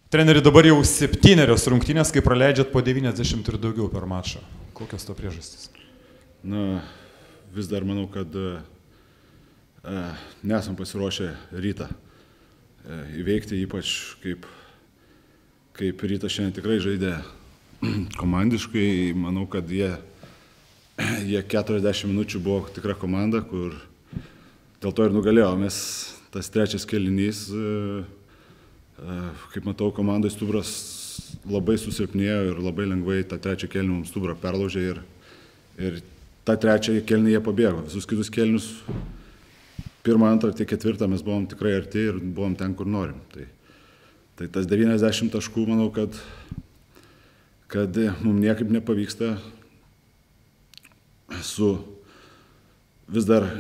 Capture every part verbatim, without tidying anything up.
Treneri, dabar jau septynerios rungtynės, kai praleidžiat po devyniasdešimt ir daugiau per mačą. Kokios to priežastys? Na, vis dar manau, kad e, nesam pasiruošę Rytą e, įveikti, ypač kaip, kaip Rytas šiandien tikrai žaidė komandiškai. Manau, kad jie, jie keturiasdešimt minučių buvo tikra komanda, kur dėl to ir nugalėjo. Mes tas trečias kėlinys, e, kaip matau, komandai stuburas labai susilpnėjo ir labai lengvai tą trečią kėlinį mums stuburą perlaužė ir, ir tą trečią kėlinį jie pabėgo. Visus kitus kėlinius, pirmą, antrą, tiek ketvirtą mes buvom tikrai arti ir buvom ten, kur norim. Tai, tai tas devyniasdešimt taškų, manau, kad, kad mums niekaip nepavyksta su vis dar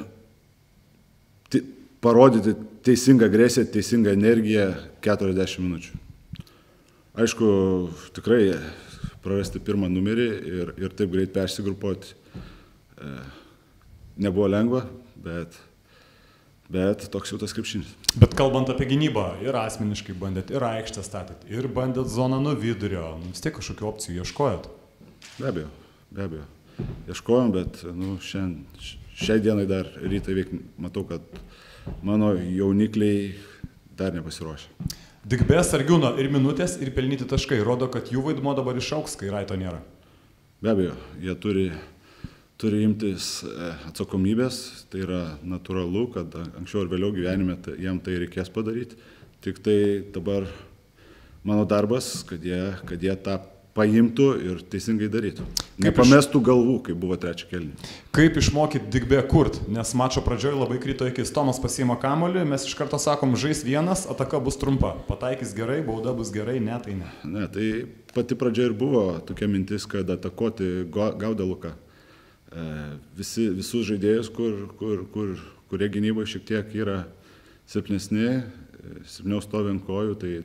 parodyti teisingą agresiją, teisingą energiją keturiasdešimt minučių. Aišku, tikrai prarasti pirmą numerį ir, ir taip greit persigrupuoti e, nebuvo lengva, bet, bet toks jau tas krepšinis. Bet kalbant apie gynybą, ir asmeniškai bandėt, ir aikštę statėt, ir bandėt zoną nuo vidurio, vis tiek kažkokių opcijų ieškojot? Be abejo, be abejo. Ieškojom, bet nu, šiandien, šiai dienai dar Rytą veik, matau, kad mano jaunikliai dar nepasiruošę. Digbė, Sargiūno ir minutės, ir pelnyti taškai rodo, kad jų vaidmuo dabar išauks, kai Raito nėra. Be abejo, jie turi, turi imtis atsakomybės, tai yra natūralu, kad anksčiau ir vėliau gyvenime jam tai reikės padaryti. Tik tai dabar mano darbas, kad jie, kad jie tą paimtų ir teisingai darytų. Nepamestų galvų, kai buvo trečia kėlinį. Kaip išmokyti Digbė kurt? Nes mačo pradžioje labai krito akis. Tomas pasiima kamuolį, mes iš karto sakom, žais vienas, ataka bus trumpa. Pataikys gerai, bauda bus gerai, ne, tai ne. Ne, tai pati pradžia ir buvo tokia mintis, kad atakuoti gaudą Luką. E, visi, visus žaidėjus, kur, kur, kur, kurie gynyboje šiek tiek yra silpnesni, silpniau stovi ant kojų, tai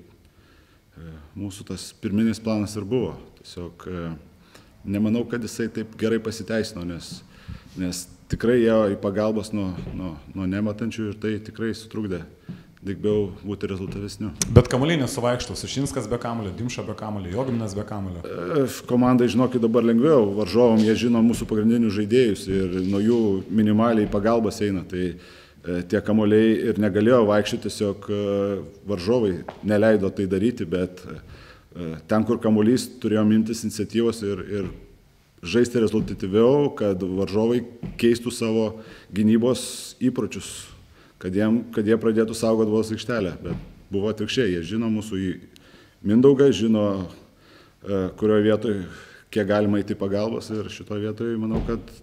mūsų tas pirminis planas ir buvo. Tiesiog nemanau, kad jisai taip gerai pasiteisino, nes, nes tikrai ėjo į pagalbos nuo, nuo, nuo nematančių ir tai tikrai sutrukdė Digbėu būti rezultatyvesniu. Bet kamuoliai nesuvaikšto, Sušinskas be kamuolio, Dimša be kamuolio, Jogminas be kamuolio. Komandai, žinokit, dabar lengviau, varžovom, jie žino mūsų pagrindinius žaidėjus ir nuo jų minimaliai pagalbas eina. Tai tie kamuoliai ir negalėjo vaikščioti, tiesiog varžovai neleido tai daryti, bet ten, kur kamuolys, turėjom imtis iniciatyvos ir, ir žaisti rezultatyviau, kad varžovai keistų savo gynybos įpročius, kad, jiem, kad jie pradėtų saugoti vos aikštelę. Bet buvo atvirkščiai, jie žino mūsų į Mindaugą, žino, kurioje vietoje kiek galima įti pagalbos ir šitoje vietoje, manau, kad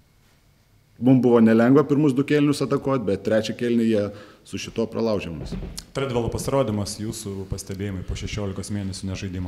mums buvo nelengva pirmus du kėlinius atakuoti, bet trečią kėlinį jie su šito pralaužė mums. Tredvelo pasirodymas, jūsų pastebėjimai po šešiolikos mėnesių nežaidimo?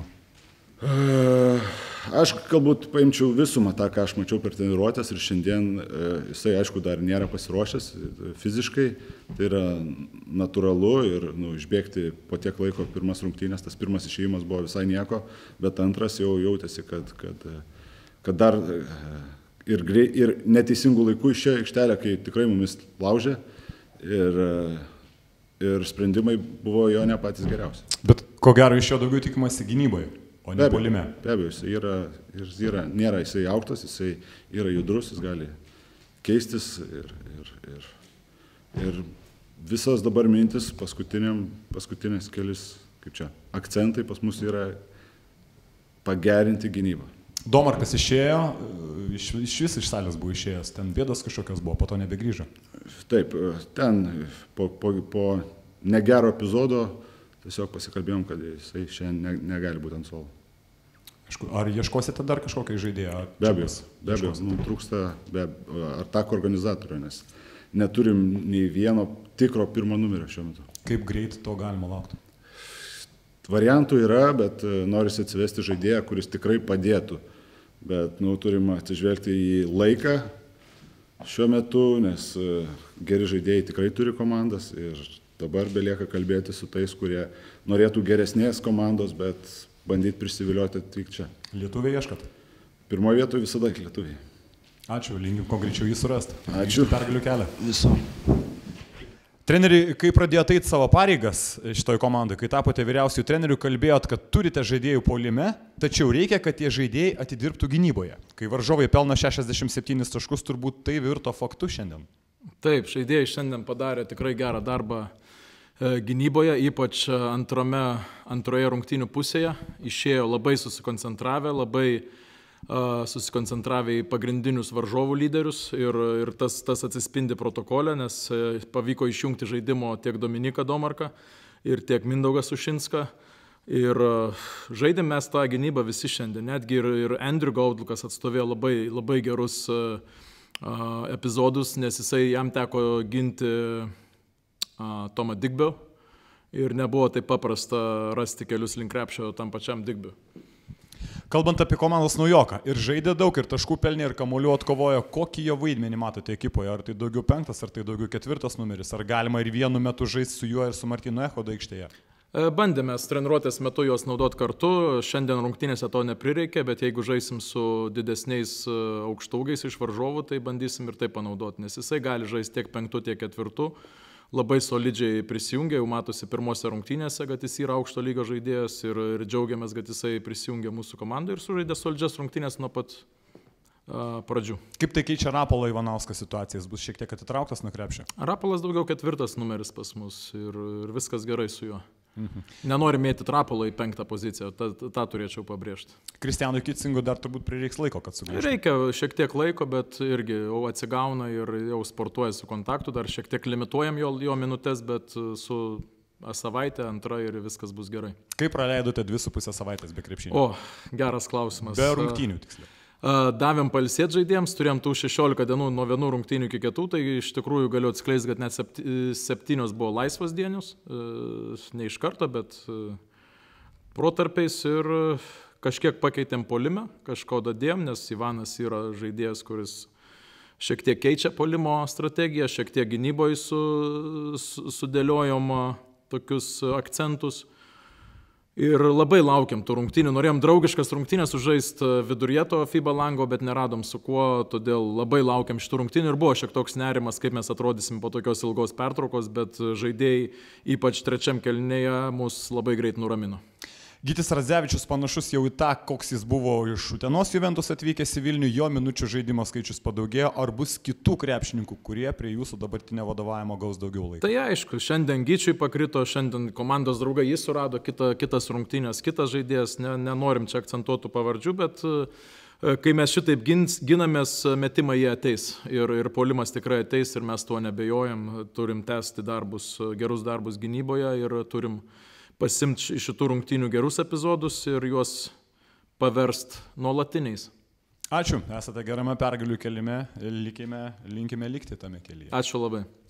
Aš galbūt paimčiau visumą tą, ką aš mačiau per treniruotės ir šiandien jisai, aišku, dar nėra pasiruošęs fiziškai. Tai yra natūralu ir nu, išbėgti po tiek laiko pirmas rungtynės, tas pirmas išėjimas buvo visai nieko, bet antras jau jautėsi, kad, kad, kad dar Ir, grei, ir neteisingų laikų išėjo aikštelę, kai tikrai mumis laužė ir, ir sprendimai buvo jo ne patys geriausi. Bet ko gero iš jo daugiau tikimasi gynyboje, o ne puolime. Be abejo, jis yra, jis yra, nėra jisai aukštas, jisai yra judrus, jis gali keistis ir, ir, ir, ir visos dabar mintis paskutinės kelis, kaip čia, akcentai pas mus yra pagerinti gynybą. Domarkas išėjo, iš, iš vis iš salės buvo išėjęs, ten bėdos kažkokios buvo, po to nebegrįžo. Taip, ten po, po, po negero epizodo tiesiog pasikalbėjom, kad jisai šiandien ne, negali būti ant suolo. Ar ieškosite dar kažkokią žaidėją? Be abejo, be abejo, mums trūksta be, ar tako organizatorių, nes neturim nei vieno tikro pirmo numerio šiuo metu. Kaip greit to galima laukti? Variantų yra, bet norisi atsivesti žaidėją, kuris tikrai padėtų. Bet nu, turim atsižvelgti į laiką šiuo metu, nes geri žaidėjai tikrai turi komandas ir dabar belieka kalbėti su tais, kurie norėtų geresnės komandos, bet bandyti prisivilioti tik čia. Lietuviai ieškat? Pirmoje vietoje visada lietuviai. Ačiū, linkiu kuo greičiau jį surasti. Ačiū. Pergalių kelią. Viso. Treneri, kai pradėjote eiti savo pareigas šitoj komandai, kai tapote vyriausiųjų trenerių, kalbėjot, kad turite žaidėjų puolime, tačiau reikia, kad tie žaidėjai atidirbtų gynyboje. Kai varžovai pelno šešiasdešimt septynis taškus, turbūt tai virto faktu šiandien. Taip, žaidėjai šiandien padarė tikrai gerą darbą gynyboje, ypač antrome, antroje rungtynių pusėje. Išėjo labai susikoncentravę, labai susikoncentravę į pagrindinius varžovų lyderius ir, ir tas, tas atsispindi protokole, nes pavyko išjungti žaidimo tiek Dominiką Domarką ir tiek Mindaugą Sušinską. Ir žaidėm mes tą gynybą visi šiandien, netgi ir, ir Andrew Gaudlukas atstovėjo labai, labai gerus uh, epizodus, nes jisai jam teko ginti uh, Tomą Digbiau ir nebuvo taip paprasta rasti kelius link krepšio tam pačiam Digbiui. Kalbant apie komandos naujoką, ir žaidė daug, ir taškų pelnė, ir kamuolių atkovojo, kokį jo vaidmenį matote ekipoje? Ar tai daugiau penktas, ar tai daugiau ketvirtas numeris? Ar galima ir vienu metu žaisti su juo ir su Martynu Echodu aikštėje? Bandėme treniruotės metu juos naudoti kartu, šiandien rungtynėse to neprireikė, bet jeigu žaisim su didesniais aukštaugiais iš varžovų, tai bandysim ir tai panaudoti, nes jisai gali žaisti tiek penktų, tiek ketvirtų. Labai solidžiai prisijungė, jau matosi pirmose rungtynėse, kad jis yra aukšto lygio žaidėjas ir, ir džiaugiamės, kad jisai prisijungė mūsų komandai ir sužaidė solidžias rungtynės nuo pat uh, pradžių. Kaip tai keičia Rapolo Ivanauską situaciją? Jis bus šiek tiek atitrauktas nuo krepšio? Rapolas daugiau ketvirtas numeris pas mus ir, ir viskas gerai su juo. Mhm. Nenori mėtyti Rapolo į penktą poziciją, tą, tą turėčiau pabrėžti. Kristianui Kitsingui dar turbūt prireiks laiko, kad sugrįžtų. Reikia šiek tiek laiko, bet irgi jau atsigauna ir jau sportuoja su kontaktu, dar šiek tiek limituojam jo, jo minutės, bet su savaitė, antra ir viskas bus gerai. Kaip praleidote dvi su pusę savaitės be krepšinio? O, geras klausimas. Be rungtynių tiksliau. Davėm pailsėti žaidėjams, turėjom tų šešiolika dienų nuo vienų rungtynių iki kitų, tai iš tikrųjų galiu atskleisti, kad net septynios buvo laisvas dienius, ne iš karto, bet protarpiais ir kažkiek pakeitėm puolime, kažko dadėjom, nes Ivanas yra žaidėjas, kuris šiek tiek keičia puolimo strategiją, šiek tiek gynyboje su, su, sudėliojom tokius akcentus. Ir labai laukiam tų rungtynių, norėjom draugiškas rungtynės sužaisti viduryje to FIBA lango, bet neradom su kuo, todėl labai laukiam šitų rungtynių ir buvo šiek toks nerimas, kaip mes atrodysim po tokios ilgos pertraukos, bet žaidėjai, ypač trečiam kėlinyje, mus labai greit nuramino. Gytis Radzevičius panašus jau į tą, koks jis buvo iš Utenos Juventus atvykęs į Vilnių, jo minučių žaidimo skaičius padaugėjo, ar bus kitų krepšininkų, kurie prie jūsų dabartinio vadovavimo gaus daugiau laiko? Tai aišku, šiandien Gyčiui pakrito, šiandien komandos draugai jis surado kita, kitas rungtynės, kitas žaidėjas, ne, nenorim čia akcentuotų pavardžių, bet kai mes šitaip gins, ginamės, metimai jie ateis ir, ir puolimas tikrai ateis ir mes tuo nebejojam, turim tęsti darbus, gerus darbus gynyboje ir turim pasimti iš šitų rungtynių gerus epizodus ir juos paverst nuolatiniais. Ačiū, esate gerame pergalių kelime, likime, linkime likti tame kelyje. Ačiū labai.